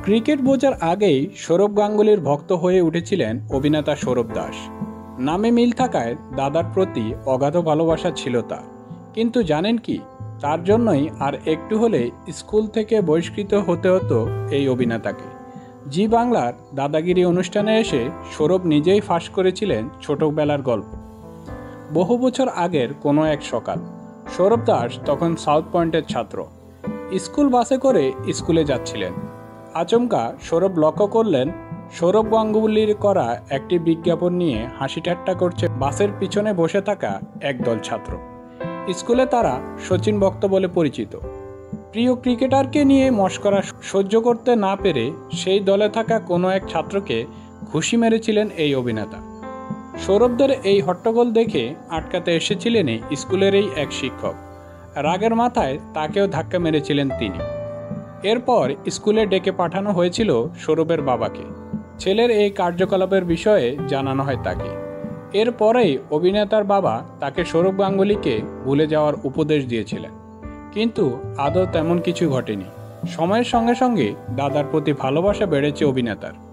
Cricket বোঝার আগেই সৌরভ গাঙ্গুলীর ভক্ত হয়ে উঠেছিলেন অভিনেতা সৌরভ দাস। নামে মিল থাকায় দাদার প্রতি অগাধ ভালোবাসা ছিল তার। কিন্তু জানেন কি, তার জন্যই আর একটু হলে স্কুল থেকে বহিষ্কৃত হতে হতো এই অভিনেতাকে। জি বাংলার দাদাগিরি অনুষ্ঠানে এসে সৌরভ নিজেই ফাঁস করেছিলেন ছোটবেলার গল্প। বহু বছর আগের কোনো এক সকাল, সৌরভ দাস তখন সাউথ পয়েন্টের ছাত্র। স্কুল বাসে করে স্কুলে যাচ্ছিলেন। আচমকা সৌরভ লক্ষ্য করলেন সৌরভ গাঙ্গুলীর করা একটি বিজ্ঞাপন নিয়ে হাসি ঠাট্টা করছে বাসের পিছনে বসে থাকা একদল ছাত্র। স্কুলে তারা সচিন ভক্ত বলে পরিচিত। প্রিয় ক্রিকেটারকে নিয়ে মশকরা সহ্য করতে না পেরে সেই দলে থাকা কোনো এক ছাত্রকে ঘুষি মেরেছিলেন এই অভিনেতা। সৌরভদের এই হট্টগোল দেখে আটকাতে এসেছিলেন স্কুলের এই এক শিক্ষক। রাগের মাথায় তাকেও ধাক্কা মেরেছিলেন তিনি। এরপর স্কুলে ডেকে পাঠানো হয়েছিল সৌরভের বাবাকে। ছেলের এই কার্যকলাপের বিষয়ে জানানো হয় তাকে। এরপরেই অভিনেতার বাবা তাকে সৌরভ গাঙ্গুলীকে ভুলে যাওয়ার উপদেশ দিয়েছিলেন। কিন্তু আদৌ তেমন কিছু ঘটেনি। সময়ের সঙ্গে সঙ্গে দাদার প্রতি ভালোবাসা বেড়েছে অভিনেতার।